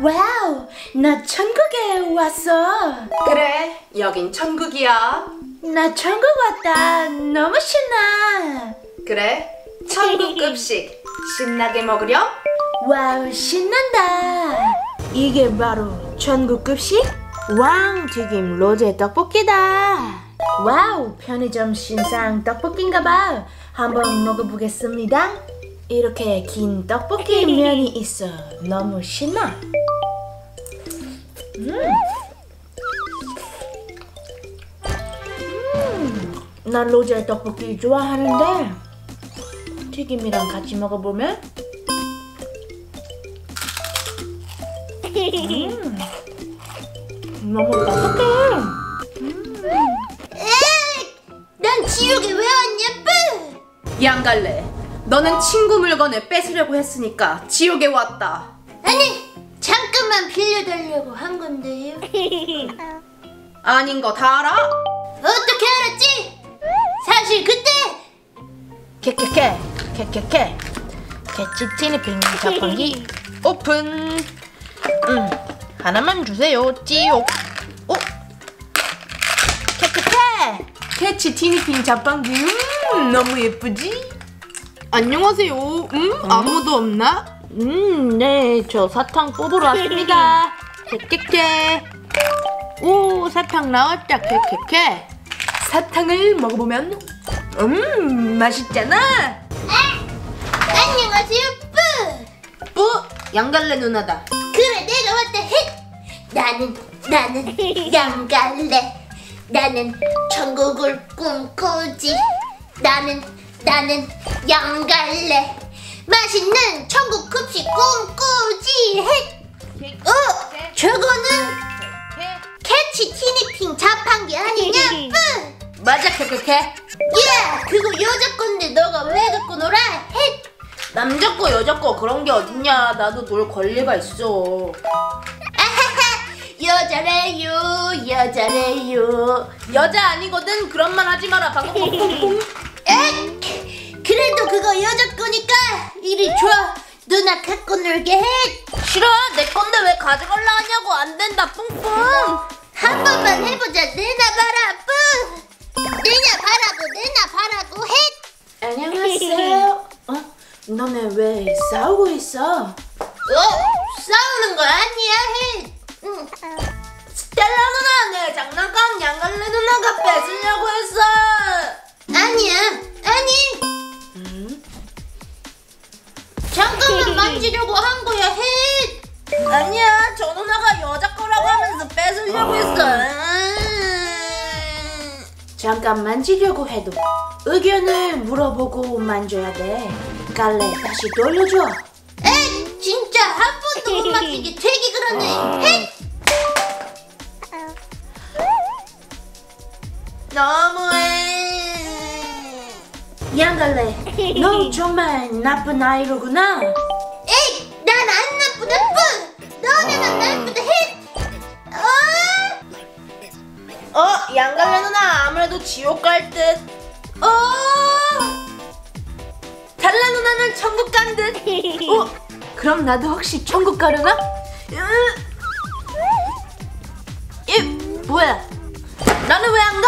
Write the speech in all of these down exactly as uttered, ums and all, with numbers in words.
와우, 나 천국에 왔어. 그래, 여긴 천국이야. 나 천국 왔다. 너무 신나. 그래, 천국급식 신나게 먹으렴? 와우, 신난다. 이게 바로 천국급식? 왕튀김 로제 떡볶이다. 와우, 편의점 신상 떡볶이인가봐. 한번 먹어보겠습니다. 이렇게 긴 떡볶이 면이 있어. 너무 신나. 음. 음. 난 로제 떡볶이 좋아하는데 튀김이랑 같이 먹어보면 음. 너무 떡볶해. 음. 에이, 난 지옥에 왜 왔냐, 뿌! 양갈래, 너는 친구 물건을 뺏으려고 했으니까 지옥에 왔다. 아니, 잠깐만 빌려달라고 한 건데요. 아닌 거 다 알아? 어떻게 알았지? 사실 그때 캐캐캐 캐캐캐 캐치 티니핑 자판기 오픈. 음 하나만 주세요. 찌옥. 오 캐캐캐 캐치 티니핑 자판기. 음, 너무 예쁘지? 안녕하세요. 음, 아무도 없나? 음, 네, 저 사탕 뽑으러 왔습니다. 캐캐캐. 오, 사탕 나왔다. 캐캐캐. 사탕을 먹어보면 음, 맛있잖아. 안녕하세요, 뿌! 뿌, 양갈래 누나다. 그래, 내가 왔다. 헷! 나는 나는 양갈래. 나는 천국을 꿈꾸지. 나는 나는 양갈래. 맛있는 천국 급식 꿈꾸지. 헷! 어, 저거는 캐치 티니핑 자판기 아니냐, 뿌! 맞아, 캐캐캐. 야, 그거 여자 건데 너가 왜 갖고 놀아? 헷! 남자 거 여자 거 그런 게 어딨냐. 나도 놀 권리가 있어. 여자래요, 여자래요. 여자 아니거든. 그런 말 하지 마라. 방금 뽕뽕뽕. 에? 그래도 그거 여자 거니까 이리 줘. 누나 갖고 놀게 해. 싫어. 내 건데 왜 가져갈라 하냐고. 안 된다. 뿡뿡. 한 번만 해보자. 내놔 봐라, 뿌. 내놔 봐라고, 내놔 봐라고 해. 안녕하세요. 어? 너네 왜 싸우고 있어? 어? 싸우는 거 아니야, 해. 응. 스텔라 누나, 내 장난감 양갈래 누나가 뺏으려고 했어. 아니야, 아니. 음? 잠깐만 만지려고 한 거야, 해. 아니야, 저 누나가 여자 거라고 하면서 뺏으려고 했어. 잠깐 만지려고 해도 의견을 물어보고 만져야 돼. 갈래, 다시 돌려줘. 에이, 진짜 한 번도 못 맞히게 되게 그러네. 해. 너무해. 양갈래, 너 정말 나쁜 아이로구나. 에이, 난 안 나쁘다, 뿌. 너네만 나쁘다, 해. 어? 어, 양갈래 누나 아무래도 지옥 갈 듯. 어, 달라 누나는 천국 간 듯. 어, 그럼 나도 혹시 천국 가려나? 이 뭐야? 나는 왜 안 가?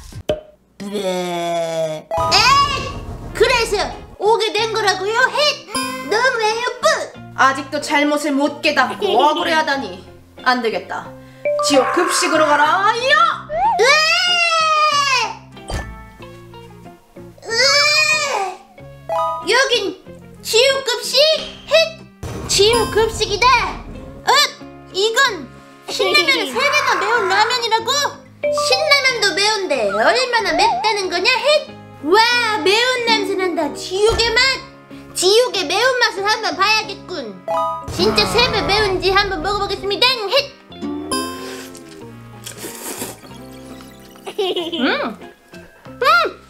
에이, 그래서 오게 된 거라고요, 해. 너무해요, 뿌. 아직도 잘못을 못 깨닫고 억울해하다니. 안 되겠다. 지옥 급식으로 가라. 야! 여긴 지옥급식? 헷! 지옥급식이다! 어? 이건 신라면을 세 배나 매운 라면이라고? 신라면도 매운데 얼마나 맵다는 거냐, 헷! 와, 매운 냄새 난다. 지옥의 맛! 지옥의 매운맛을 한번 봐야겠군. 진짜 세 배 매운지 한번 먹어보겠습니다, 헷! 음! 음!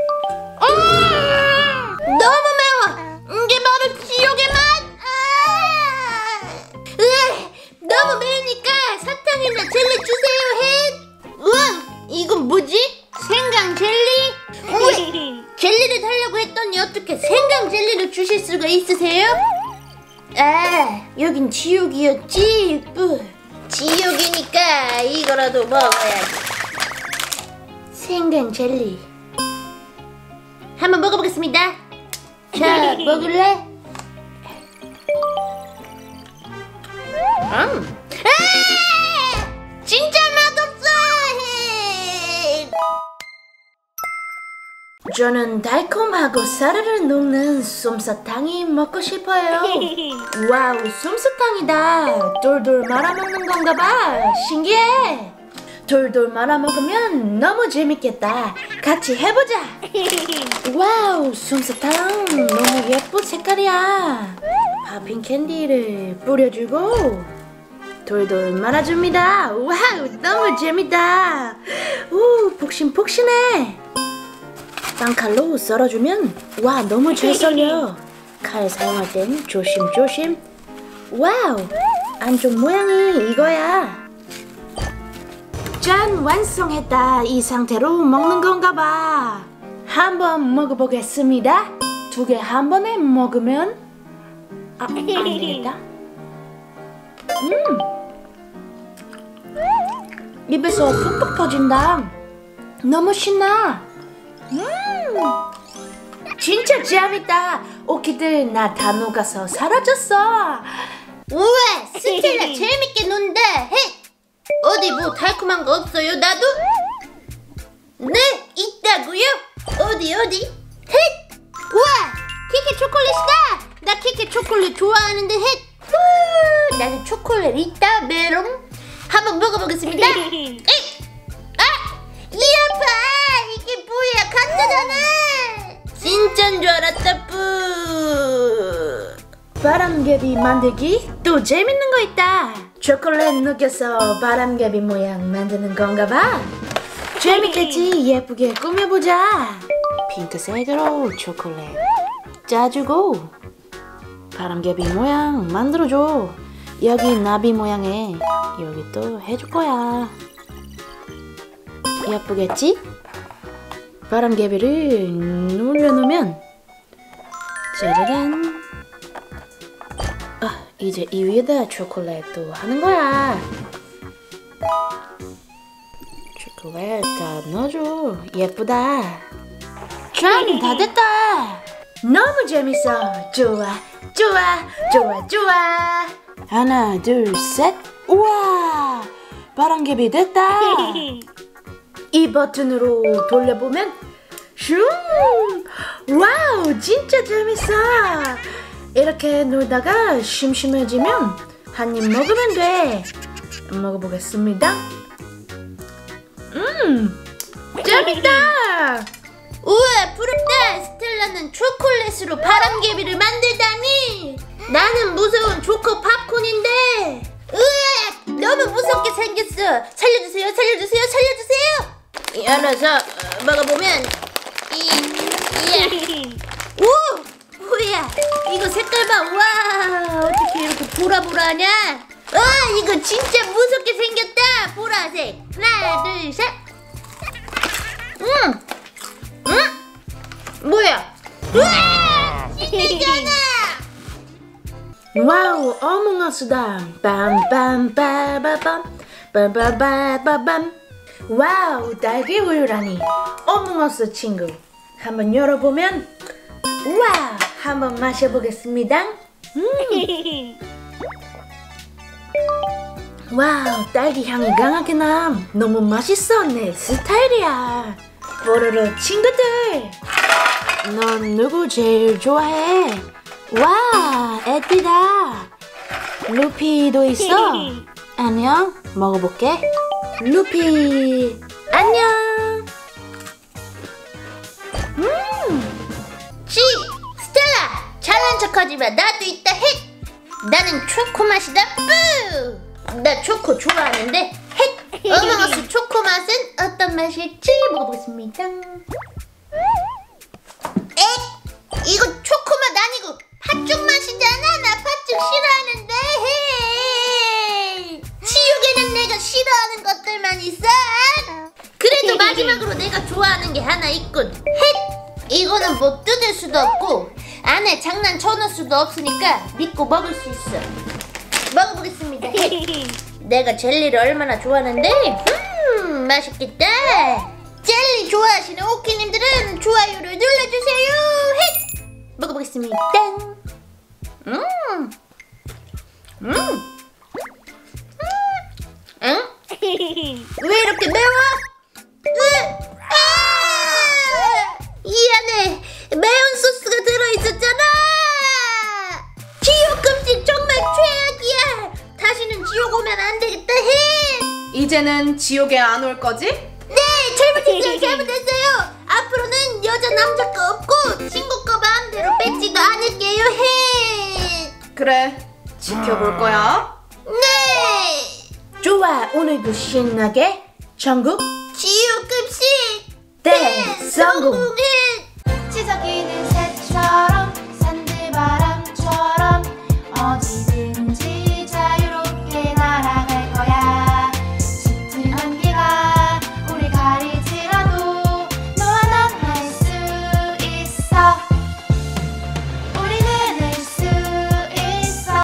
음! 너무 매워! 이게 바로 지옥의 맛! 아! 으, 너무 매우니까 사탕이나 젤리 주세요, 헷! 우와, 이건 뭐지? 생강 젤리? 우와, 젤리를 달라고 했더니 어떻게 생강 젤리를 주실 수가 있으세요? 아, 여긴 지옥이었지. 뿌. 지옥이니까 이거라도 먹어야지. 생강 젤리. 한번 먹어보겠습니다. 자, 먹을래? 음. 아! 진짜 맛없어. 저는 달콤하고 사르르 녹는 솜사탕이 먹고 싶어요. 와우, 솜사탕이다. 돌돌 말아먹는 건가 봐. 신기해. 돌돌 말아먹으면 너무 재밌겠다. 같이 해보자. 와우, 솜사탕 너무 예쁜 색깔이야. 팝핑 캔디를 뿌려주고 돌돌 말아줍니다. 와우, 너무 재밌다. 우, 폭신폭신해. 빵칼로 썰어주면 와, 너무 잘 썰려. 칼 사용할 땐 조심조심. 와우, 안쪽 모양이 이거야. 짠, 완성했다. 이 상태로 먹는 건가 봐. 한번 먹어보겠습니다. 두 개 한 번에 먹으면 아, 안 되겠다. 음, 입에서 푹푹 터진다. 너무 신나. 음, 진짜 재밌다. 오키들 나 다 녹아서 사라졌어. 우와, 스텔라 재밌게 논다. 헷. 어디 뭐 달콤한 거 없어요? 나도? 네, 있다고요? 어디 어디? 헷. 우와, 키키 초콜릿이다. 나 키키 초콜릿 좋아하는데. 헷. 후, 나는 초콜릿 있다. 메롱. 한번 먹어보겠습니다. 에이. 아, 이 아파. 이게 뭐야? 가짜잖아. 진짜인 줄 알았다. 뿌. 바람개비 만들기 또 재밌는 거 있다. 초콜릿 녹여서 바람개비 모양 만드는 건가 봐. 재밌겠지. 예쁘게 꾸며보자. 핑크색으로 초콜릿 짜주고 바람개비 모양 만들어줘. 여기 나비 모양에 여기 또 해줄 거야. 예쁘겠지? 바람개비를 눌러놓으면 짜라란. 아, 이제 이 위에다 초콜릿도 하는 거야. 초콜릿 다 넣어줘. 예쁘다. 짠, 다 됐다. 너무 재밌어. 좋아, 좋아, 좋아, 좋아. 하나, 둘, 셋. 우와, 바람개비 됐다. 이 버튼으로 돌려보면 슝! 와우, 진짜 재밌어. 이렇게 놀다가 심심해지면 한 입 먹으면 돼. 먹어보겠습니다. 음, 재밌다. 우와, 부럽다. 스텔라는 초콜릿으로 바람개비를 만들다니. 나는 무서운 초코 팝콘인데. 으악, 너무 무섭게 생겼어. 살려주세요, 살려주세요, 살려주세요. 이 알아서 어, 먹어보면 이, 이야. 오, 뭐야, 이거 색깔 봐. 와, 어떻게 이렇게 보라보라하냐. 아, 이거 진짜 무섭게 생겼다. 보라색. 하나, 둘, 셋. 음, 음, 뭐야? 우와, 신기하잖아. 와우, 어몽어스다. 빰빰빠바밤 빰빰빠바밤. 와우, 딸기 우유라니. 어몽어스 친구. 한번 열어보면 우와, 한번 마셔보겠습니다. 음. 와우, 딸기 향이 강하게 나. 너무 맛있어. 내 스타일이야. 뽀로로 친구들, 넌 누구 제일 좋아해? 와, 에띠다. 루피도 있어. 안녕. 먹어볼게. 루피, 안녕. 음, 지, 스텔라, 잘난 척하지마. 나도 있다. 헷. 나는 초코 맛이다. 뿌. 나 초코 좋아하는데. 헷. 어몽어스 초코 맛은 어떤 맛일지 먹어보겠습니다. 에? 이거 초코 맛 아니고 팥죽 맛이잖아. 나 팥죽 싫어하는데. 헤이. 지옥에는 내가 싫어하는 것들만 있어. 그래도 마지막으로 내가 좋아하는 게 하나 있군. 헷. 이거는 뭐 뜯을 수도 없고 안에 장난 쳐놓을 수도 없으니까 믿고 먹을 수 있어. 먹어보겠습니다. 내가 젤리를 얼마나 좋아하는데 음 맛있겠다. 젤리 좋아하시는 오키님들은 좋아요를 눌러주세요. 헷! 먹어보겠습니다. 음, 음, 음, 응? 왜 이렇게 매워? 으, 아! 이 안에 매운 소스가 들어있었잖아. 지옥 음식 정말 최악이야. 다시는 지옥 오면 안 되겠다. 해. 이제는 지옥에 안 올 거지? 네, 잘못했어요, 잘못했어요. 앞으로는 여자 남자 거 없고 친구 거 마음대로 뺏지도 않을게요. 해. 그래, 지켜볼 거야. 네. 좋아, 오늘도 신나게 전국 지옥 급식 대성공. 성공해. 시작이는